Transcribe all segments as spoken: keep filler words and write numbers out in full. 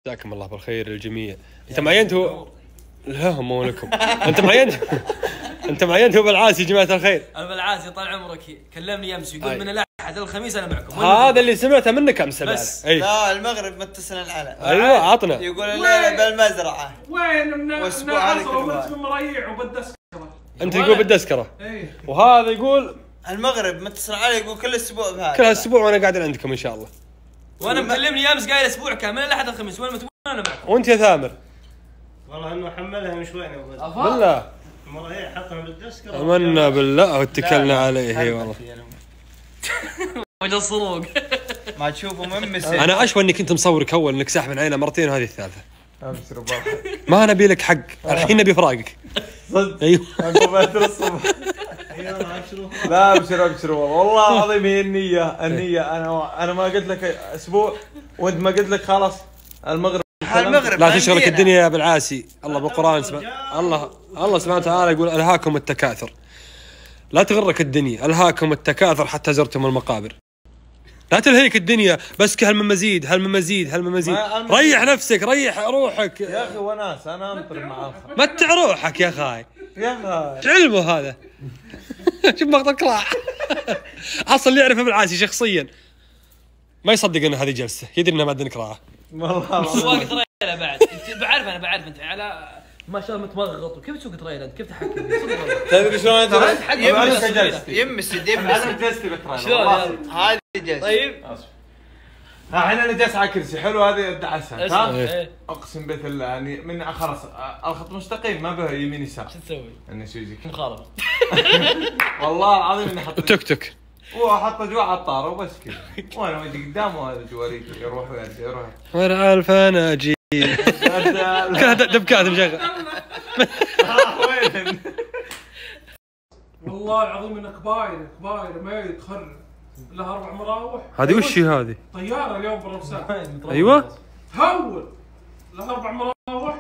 جزاكم الله بالخير الجميع. انت معينتوا لا مو لكم. انت معينتوا انت معينتوا بالعاسي يا جماعه الخير. انا بالعاسي طال عمرك كلمني امس يقول أي. من الاحد للخميس انا معكم. هذا اللي سمعته منك امس بس. أي. لا المغرب متصل العلن. ايوه عطنا. يقول الليله بالمزرعه. وين من من مريع وبالدسكره. انت تقول بالدسكره. اي. وهذا يقول المغرب متصل علي يقول كل اسبوع بهذا. كل اسبوع وانا قاعد عندكم ان شاء الله. وانا مكلمني امس قايل اسبوع كامل من الاحد للخميس وين متقول انا معكم. وانت يا ثامر؟ والله انه حملها مش وين بالله مرة حطها بالدسكره. امنا بالله واتكلنا عليه. اي والله وجه الصروق. ما تشوفوا ممس. انا اشوى اني كنت مصورك اول انك ساحب من عينه مرتين وهذه الثالثه. ابشر بابا ما نبي لك حق الحين نبي فراقك. صدق. ايوه انا بكر الصبح. لا ابشر ابشر والله العظيم هي النية النية. انا انا ما قلت لك اسبوع وانت ما قلت لك خلاص المغرب. المغرب لا تشغلك الدنيا يا بالعاسي. الله بالقران سبحانه الله الله سبحانه وتعالى يقول الهاكم التكاثر. لا تغرك الدنيا، الهاكم التكاثر حتى زرتم المقابر. لا تلهيك الدنيا بس هل من مزيد هل من مزيد هل من مزيد. ريح نفسك ريح روحك يا اخي وناس انا انطر معاك. متع روحك يا اخاي. يا اخي ايش علمه هذا؟ شوف مقطع كراع. اصلا اللي يعرفه بالعاسي شخصيا ما يصدق ان هذه جلسه، يدري انها ما عندنا كراعه. والله سواق تريلا بعد بعرف انا بعرف انت على ما شاء الله متمغط. وكيف تسوق تريلا انت؟ كيف تحكم؟ تدري شلون انت؟ يمس جلستي يمس يمس جلستي بالتريلا. هذه جلستي. طيب الحين انا جالس على كرسي حلو هذه ادعسها تمام. اقسم بالله يعني من خلاص الخط مستقيم ما به يمين يسار. شو تسوي؟ اني اسوي زي كذا مخالفه. والله العظيم اني حط توك توك واحطه جوا على الطاره وبس كذا. وانا وجهي قدام وهذا جواريك يروح ويرجع يروح. ورع الفناجيل. كلها دبكات مشغل. وين؟ والله العظيم انك باير باير ما يتخرب لها اربع مراوح. هذه وش هي هذه؟ طياره اليوم بروسان. ايوه تهول لها اربع مراوح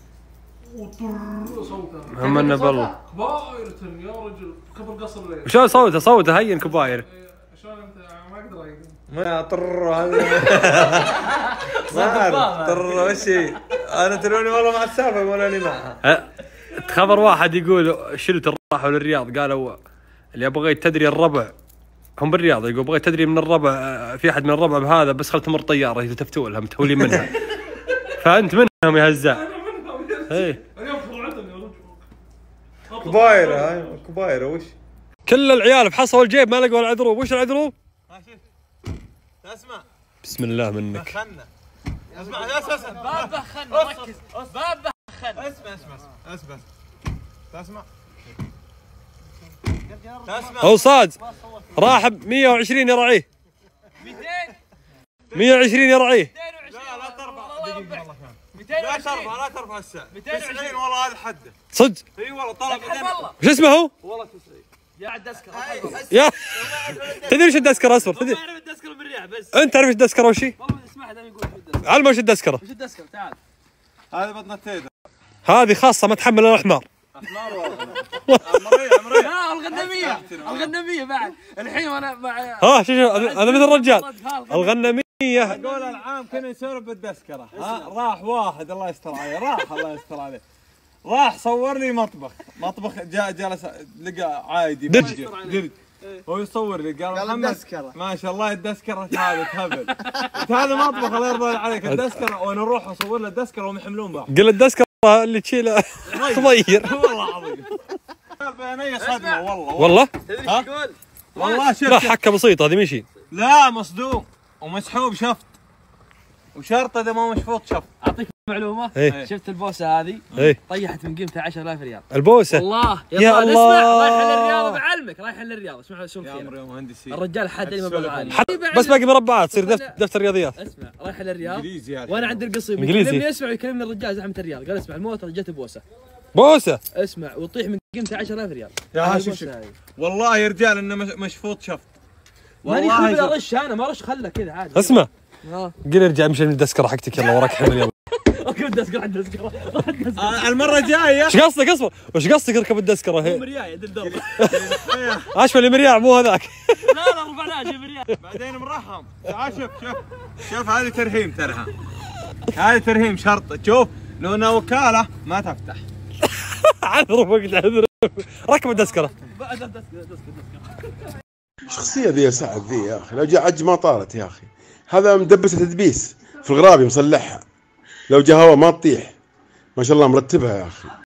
وطر صوتها. همنا بالله. كبايرة يا رجل قبل قصر الليل. وشلون صوته صوته هين كباير. شلون انت ما اقدر اقول. ما طر هذا. ما اعرف طر وش هي. انا تروني والله مع السالفه ولا لي معها. خبر واحد يقول شلت راحوا للرياض قالوا اللي بغيت تدري الربع هم بالرياض يقول بغيت تدري من الربع في احد من الربع بهذا بس خل تمر طياره يلتفتوا لها متهولين منها. فانت منهم يا هزاع. انا منهم يا ايه اليوم طلعتني يا رجل. كبايره هاي كبايره وش؟ كل العيال بحصوا الجيب ما لقوا العذروب. وش العذروب؟ ها شوف اسمع بسم الله منك. خلنا اسمع اسمع اسمع باب بخنا ركز باب بخنا. اسمع اسمع اسمع تسمع تسمع اوصاد راح ب مية وعشرين يرعيه. مئتين مية وعشرين يرعيه. لا لا ترفع دقيقة والله كان لا ترفع لا ترفع السعر تسعين والله هذا حده صدق؟ اي والله طلب وش اسمه هو؟ والله تسعين يا عاد دسكره. يا تدري وش الدسكره اصفر؟ تدري؟ ما اعرف الدسكره بالرياح بس. انت تعرف وش الدسكره وش هي؟ والله اسمعها دائما يقول الدسكره. علمه وش الدسكره؟ وش الدسكره؟ تعال هذه بطنة تيدا. هذه خاصه ما تحمل الا الحمار. حمار والله عمريه عمريه. لا الغنميه الغنميه بعد الحين وانا مع ها شوف انا مثل الرجال الغنميه. اقول العام كنا نسولف بالدسكره ها راح واحد الله يستر عليه راح الله يستر عليه راح صور لي مطبخ مطبخ جاء جلس لقى عادي درج درج هو يصور لي قال محمد ما شاء الله الدسكره هذا تهبل هذا مطبخ الله يرضى عليك الدسكره وانا اروح اصور له الدسكره وهم يحملون بعض. قل الدسكره اللي تشيله خضير. والله العظيم بيني صدمه والله والله تدري ايش يقول؟ والله شفت لا حكه بسيطه هذه مشي. لا مصدوم ومسحوب شفت وشرط اذا ما مشفوط شفت. اعطيك معلومه. إيه؟ شفت البوسه هذه؟ ايه طيحت من قيمتها عشرة آلاف ريال. البوسه والله يا, يا الله اسمع رايح للرياض بعلمك رايح للرياض. اسمع شو يا عمري مهندسين الرجال حد لي مبلغ عالي بس باقي مربعات تصير دفتر, دفتر رياضيات. اسمع رايح للرياض انجليزي وانا عند القصيم يكلمني يسمع يكلمني الرجال زحمه الرياض قال اسمع الموتر جت بوسه بوسه اسمع وتطيح من قيمتها عشرة آلاف ريال. يا شوف شوف والله يا رجال انه مشفوط شفط ماني خبر ارش انا ما ارش خله كذا عادي. اسمع ها قل ارجع امشي من الدسكره حقتك يلا وراك حمل يلا. ركب الدسكره عند الدسكره المره الجايه. ايش قصدك اصبر وش قصدك اركب الدسكره هي؟ مرياي يدل درب. اشوى اللي مرياع مو هذاك. لا لا رفعناه جيب مرياي بعدين مرحم تعال شوف شوف شوف هذه ترهيم ترها هذا ترهيم شرط. تشوف لو انها وكاله ما تفتح. عذر وقت عذر. ركب الدسكره. شخصية ذي يا سعد ذي يا اخي، لو جاء عج ما طارت يا اخي. هذا مدبس تدبيس في الغرابي مصلحها، لو جاء هوا ما تطيح. ما شاء الله مرتبها يا اخي.